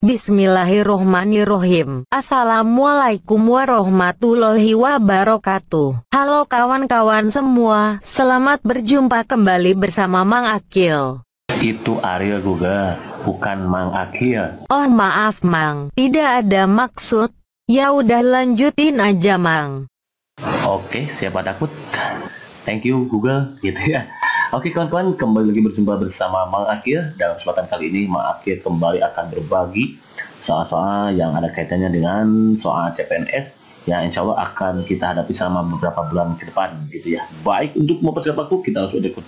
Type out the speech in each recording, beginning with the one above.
Bismillahirrohmanirrohim. Assalamualaikum warahmatullahi wabarakatuh. Halo kawan-kawan semua, selamat berjumpa kembali bersama Mang Akil. Itu Ariel juga, bukan Mang Akil. Oh maaf Mang, tidak ada maksud. Ya udah lanjutin aja Mang. Oke, siapa takut? Thank you Google, gitu ya. Oke kawan-kawan, kembali lagi berjumpa bersama Mang Akil. Dalam kesempatan kali ini Mang Akil kembali akan berbagi soal-soal yang ada kaitannya dengan soal CPNS yang insya Allah akan kita hadapi selama beberapa bulan ke depan, gitu ya. Baik, untuk mempercepat waktu kita langsung ikut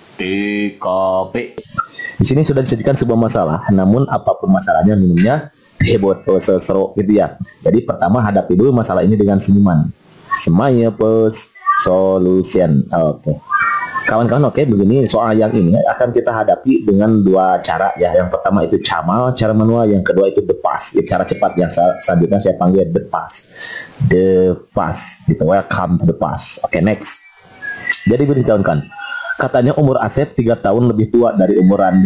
TKP. Di sini sudah disajikan sebuah masalah, namun apapun masalahnya minumnya teh botol sesero, gitu ya. Jadi pertama hadapi dulu masalah ini dengan senyuman. Smile plus solution. Oke. Kawan-kawan, oke, begini soal yang ini akan kita hadapi dengan dua cara ya. Yang pertama itu camal, cara manual. Yang kedua itu the pass, ya, cara cepat. Yang selanjutnya saya panggil the pass. The pass, gitu. Welcome to the pass. Oke, next. Jadi begini kawan-kawan, katanya umur Asep 3 tahun lebih tua dari umur Randi.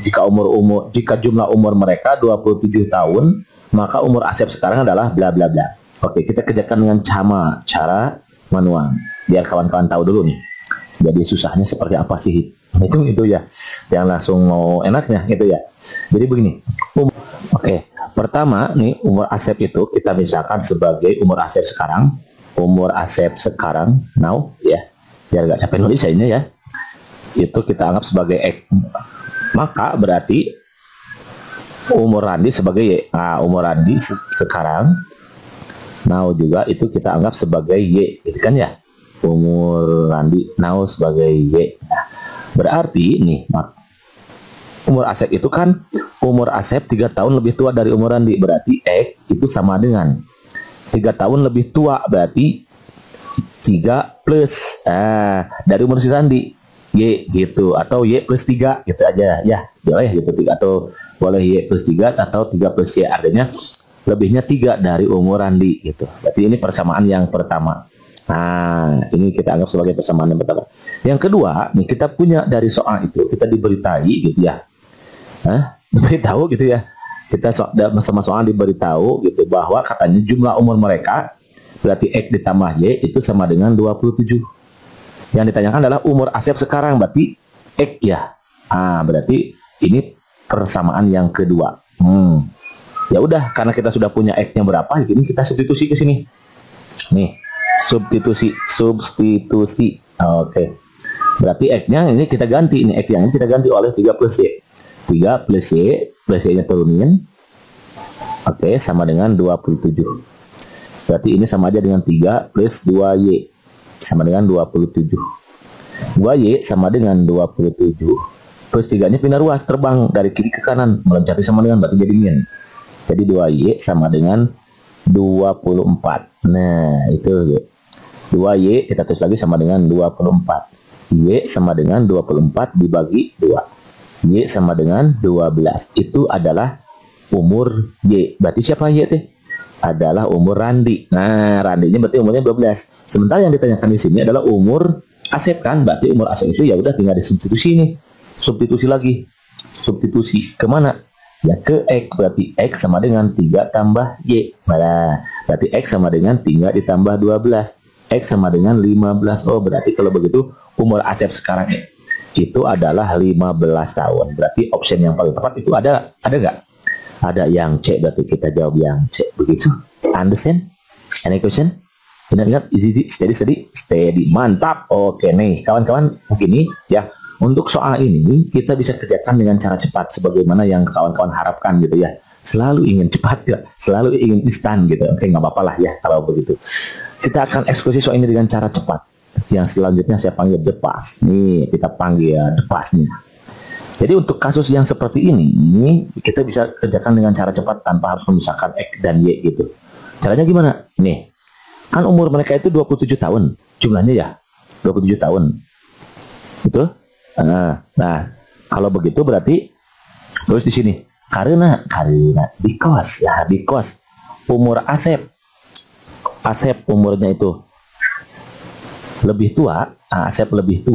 Jika jumlah umur mereka 27 tahun, maka umur Asep sekarang adalah bla bla bla. Oke, kita kerjakan dengan camal, cara manual. Biar kawan-kawan tahu dulu nih. Jadi susahnya seperti apa sih? Itu ya. Jangan langsung mau enaknya gitu ya. Jadi begini. Oke, pertama nih umur Asep itu kita misalkan sebagai umur Asep sekarang. Umur Asep sekarang now ya. Biar gak capek nulis ini ya. Itu kita anggap sebagai X. Maka berarti umur Randi sebagai Y. Nah, umur Randi sekarang now juga itu kita anggap sebagai Y, gitu kan ya. Umur Randi now sebagai Y. Nah, berarti nih umur Asep itu kan umur Asep 3 tahun lebih tua dari umur Randi. Berarti X itu sama dengan 3 tahun lebih tua, berarti 3 plus dari umur si Randi Y, gitu. Atau Y plus 3 gitu aja ya. Boleh gitu, 3 atau boleh Y plus 3 atau 3 plus Y. Artinya lebihnya 3 dari umur Randi gitu. Berarti ini persamaan yang pertama. Nah, ini kita anggap sebagai persamaan yang pertama. Yang kedua, nih kita punya dari soal itu, kita diberitahu gitu ya. Diberitahu gitu ya. Kita sama soal diberitahu gitu bahwa katanya jumlah umur mereka berarti X ditambah Y itu sama dengan 27. Yang ditanyakan adalah umur Asep sekarang, berarti X ya. Berarti ini persamaan yang kedua. Ya udah, karena kita sudah punya X-nya berapa, ini kita substitusi ke sini. Nih, substitusi. Oke. Berarti X-nya ini kita ganti, ini X yang ini kita ganti oleh 3 plus Y. 3 plus Y-nya turunin. Oke, sama dengan 27. Berarti ini sama aja dengan 3 plus 2Y sama dengan 27. 2Y sama dengan 27. Plus 3-nya pindah ruas, terbang dari kiri ke kanan, meloncati sama dengan berarti jadi min. Jadi 2Y sama dengan 24. Nah, itu 2Y kita tulis lagi sama dengan 24. Y sama dengan 24 dibagi 2. Y sama dengan 12. Itu adalah umur Y. Berarti siapa Y teh? Adalah umur Randi. Nah, Randinya berarti umurnya 12. Sementara yang ditanyakan di sini adalah umur Asep kan? Berarti umur Asep itu ya udah tinggal disubstitusi nih. Substitusi lagi. Substitusi kemana? Ya ke X, berarti X sama dengan 3 tambah Y. Nah, berarti X sama dengan 3 ditambah 12. X sama dengan 15. Oh, berarti kalau begitu umur Asep sekarang itu adalah 15 tahun. Berarti option yang paling tepat itu ada nggak? Ada yang C, berarti kita jawab yang C. Begitu? Understand? Any question? Ingat-ingat, easy, steady. Mantap. Oke nih, kawan-kawan, begini ya. Untuk soal ini kita bisa kerjakan dengan cara cepat sebagaimana yang kawan-kawan harapkan gitu ya. Selalu ingin cepat ya, selalu ingin instan gitu. Oke, nggak apa-apa lah ya kalau begitu. Kita akan eksekusi soal ini dengan cara cepat. Yang selanjutnya saya panggil the pass. Nih, kita panggil the pass-nya. Jadi untuk kasus yang seperti ini kita bisa kerjakan dengan cara cepat tanpa harus memisahkan X dan Y gitu. Caranya gimana? Nih, kan umur mereka itu 27 tahun. Jumlahnya ya 27 tahun. Betul? Nah, kalau begitu berarti tulis di sini karena because umur Asep umurnya itu lebih tua, Asep lebih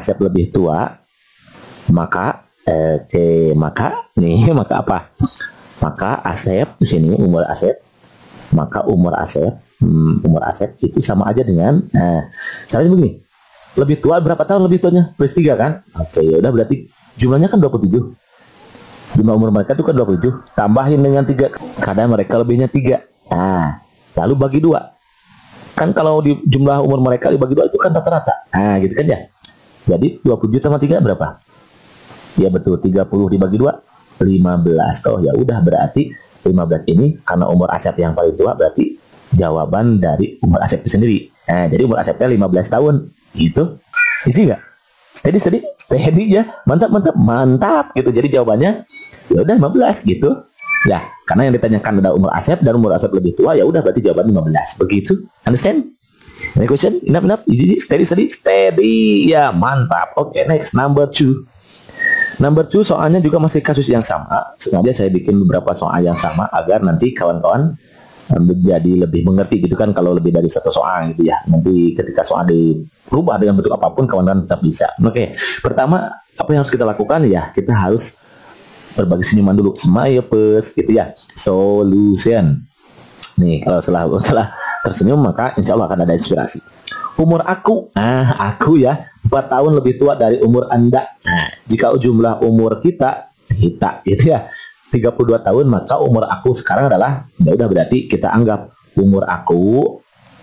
tua, maka maka apa? Maka Asep di sini umur Asep, maka umur Asep itu sama aja dengan, caranya begini, lebih tua berapa tahun lebih tuanya? Plus 3 kan? Oke, ya udah berarti jumlahnya kan 27. Jumlah umur mereka itu kan 27, tambahin dengan 3 karena mereka lebihnya 3. Nah, lalu bagi 2. Kan kalau di jumlah umur mereka dibagi 2 itu kan rata-rata. Nah, gitu kan ya. Jadi 27 tambah 3 berapa? Ya betul, 30 dibagi 2 15. Oh ya udah, berarti 15 ini karena umur Asep yang paling tua, berarti jawaban dari umur Asep itu sendiri. Nah, jadi umur Asepnya 15 tahun. Gitu. Easy nggak? Steady ya. Mantap gitu. Jadi jawabannya ya udah 15 gitu. Ya, karena yang ditanyakan ada umur Asep dan umur Asep lebih tua, ya udah berarti jawaban 15. Begitu. Understand? Any question? Enough. Steady. Ya, mantap. Oke, next number 2. Number 2 soalnya juga masih kasus yang sama. Sengaja saya bikin beberapa soal yang sama agar nanti kawan-kawan menjadi lebih mengerti gitu kan, kalau lebih dari satu soal gitu ya. Nanti ketika soal dirubah dengan bentuk apapun, kawan-kawan tetap bisa. Oke, pertama apa yang harus kita lakukan ya, kita harus berbagi senyuman dulu, smile first gitu ya. Solution. Nih, kalau setelah tersenyum maka insya Allah akan ada inspirasi. Umur aku, aku ya 4 tahun lebih tua dari umur Anda. Nah, jika jumlah umur kita gitu ya 32 tahun, maka umur aku sekarang adalah, ya udah berarti kita anggap umur aku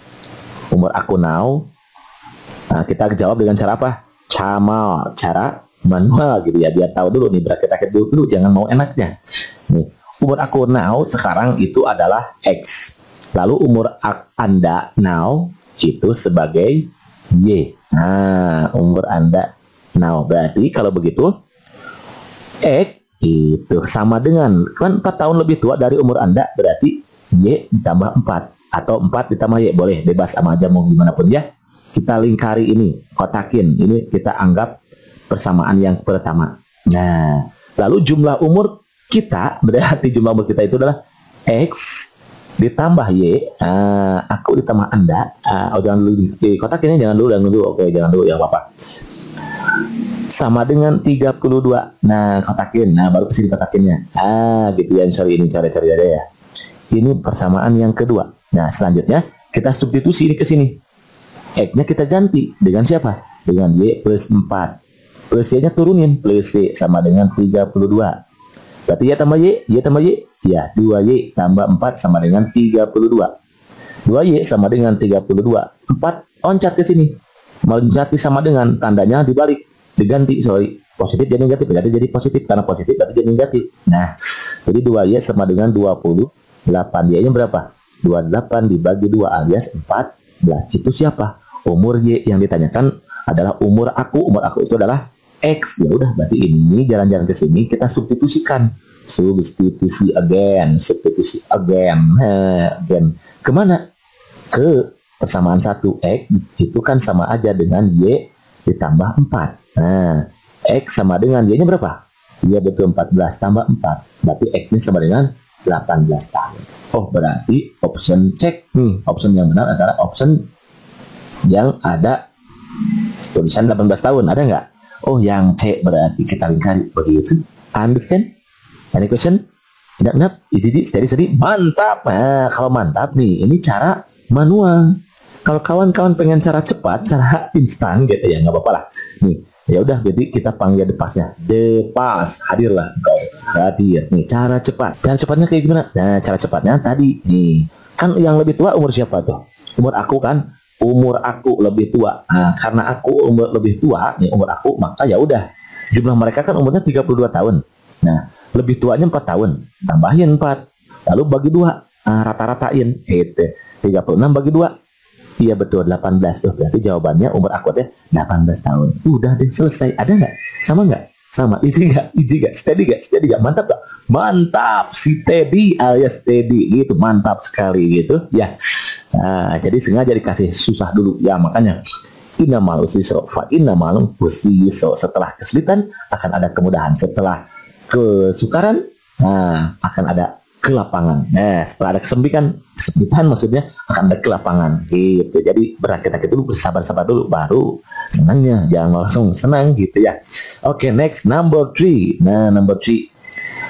now. Nah, kita jawab dengan cara apa? Cara manual gitu ya, biar tahu dulu nih, berakit-akit dulu, jangan mau enaknya. Nih, umur aku now sekarang itu adalah X. Lalu umur Anda now itu sebagai Y. Nah, umur Anda now berarti kalau begitu X itu sama dengan, kan 4 tahun lebih tua dari umur Anda, berarti Y ditambah 4 atau 4 ditambah Y, boleh bebas sama aja mau gimana pun ya. Kita lingkari ini, kotakin ini, kita anggap persamaan yang pertama. Nah, lalu jumlah umur kita, berarti jumlah umur kita itu adalah X ditambah Y. Aku ditambah Anda. Jangan dulu di kotak ini, jangan dulu. Oke, jangan dulu, yang apa? Sama dengan 32. Nah, kotakin. Nah, baru kesini kotakinnya. Gitu ya. Sorry, ini cari-cari aja ya. Ini persamaan yang kedua. Nah, selanjutnya kita substitusi ini ke sini. X-nya kita ganti dengan siapa? Dengan Y plus 4. Plus Y-nya turunin. Plus Y sama dengan 32. Berarti Y tambah Y tambah Y. Ya, 2Y tambah 4 sama dengan 32. 2Y sama dengan 32. 4 loncat ke sini. Meloncati sama dengan, tandanya dibalik. Diganti, sorry. Positif jadi negatif. Berarti jadi positif. Karena positif berarti jadi negatif. Nah, jadi 2Y sama dengan 28. Y-nya berapa? 28 dibagi 2 alias 14. Itu siapa? Umur Y. Yang ditanyakan adalah umur aku. Umur aku itu adalah X. Ya udah, berarti ini jalan-jalan ke sini kita substitusikan. Substitusi again. Kemana? Ke persamaan 1 X itu kan sama aja dengan Y ditambah 4. Nah, X sama dengan Y-nya berapa? Y betul 14 tambah 4. Berarti X-nya sama dengan 18 tahun. Oh, berarti option cek. Option yang benar adalah option yang ada tulisan 18 tahun. Ada nggak? Oh, yang C berarti kita lingkari. Begitu. Understand? Any question? Tidak. Steady. Mantap. Nah, kalau mantap nih, ini cara manual. Kalau kawan-kawan pengen cara cepat, cara instan gitu ya, nggak apa-apa lah. Nih, ya udah, jadi kita panggil Depasnya. Depas, hadirlah kau. Hadir. Nih, cara cepat. Cara cepatnya kayak gimana? Nah, cara cepatnya tadi. Nih, kan yang lebih tua umur siapa tuh? Umur aku kan? Umur aku lebih tua. Nah, karena aku umur lebih tua, nih umur aku, maka ya udah. Jumlah mereka kan umurnya 32 tahun. Nah, lebih tuanya 4 tahun. Tambahin 4. Lalu bagi 2. Rata-ratain. 36 bagi 2. Iya betul, 18. Oh, berarti jawabannya umur aku teh 18 tahun. Udah deh, selesai. Ada nggak? Sama nggak? Sama. Easy nggak? Steady nggak? Mantap nggak? Mantap. Si Teddy alias Teddy. Gitu, mantap sekali gitu. Ya. Nah, jadi sengaja dikasih susah dulu. Ya, makanya. Innamal usri yusra fa innamal usri yusra. Setelah kesulitan akan ada kemudahan. Setelah kesukaran, nah, akan ada kelapangan. Nah, setelah ada kesempitan maksudnya akan ada kelapangan gitu. Jadi berakit-akit dulu, bersabar-sabar dulu, baru senangnya. Jangan langsung senang gitu ya. Oke, next number 3. Nah, number 3.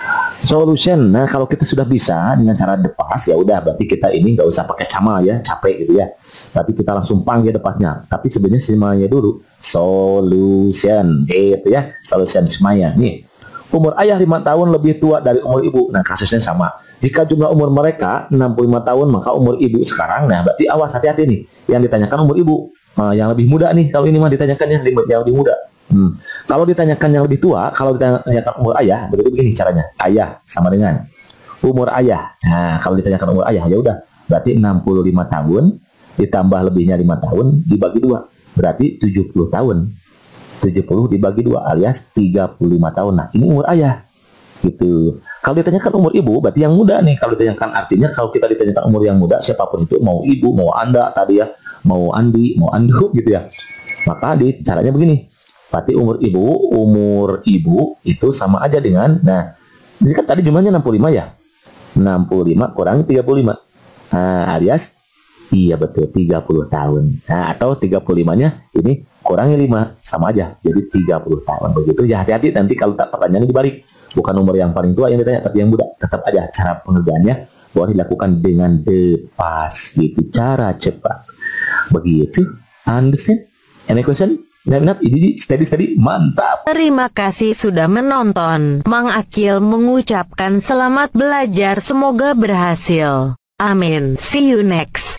Solution. Nah, kalau kita sudah bisa dengan cara the past, ya udah berarti kita ini nggak usah pakai cama ya, capek gitu ya. Berarti kita langsung panggil the past-nya. Tapi sebenarnya semuanya dulu. Solution. Gitu ya. Solution semuanya. Nih. Umur ayah 5 tahun lebih tua dari umur ibu. Nah, kasusnya sama. Jika jumlah umur mereka 65 tahun, maka umur ibu sekarang, nah berarti awas, hati-hati nih. Yang ditanyakan umur ibu. Yang lebih muda nih. Kalau ini mah ditanyakan yang lebih muda. Kalau ditanyakan yang lebih tua, kalau ditanyakan umur ayah, berarti begini caranya. Ayah sama dengan umur ayah. Nah, kalau ditanyakan umur ayah, ya udah. Berarti 65 tahun, ditambah lebihnya 5 tahun, dibagi 2. Berarti 70 tahun. 70 dibagi 2 alias 35 tahun. Nah, ini umur ayah. Gitu. Kalau ditanyakan umur ibu, berarti yang muda nih. Kalau ditanyakan, artinya kalau kita ditanyakan umur yang muda, siapapun itu, mau ibu, mau anda tadi ya, mau Andi, mau Andu gitu ya. Maka caranya begini. Berarti umur ibu itu sama aja dengan, nah, ini kan tadi jumlahnya 65 ya. 65 kurangi 35. Nah, alias, iya betul, 30 tahun. Nah, atau 35-nya ini kurangi 5, sama aja. Jadi 30 tahun. Begitu ya, hati-hati nanti kalau tak pertanyaannya dibalik. Bukan umur yang paling tua yang ditanya, tapi yang muda. Tetap aja cara pengerjaannya boleh dilakukan dengan the past gitu. Cara cepat. Begitu. Understand? Any question? Ini steady, mantap. Terima kasih sudah menonton. Mang Akil mengucapkan selamat belajar, semoga berhasil. Amin. See you next.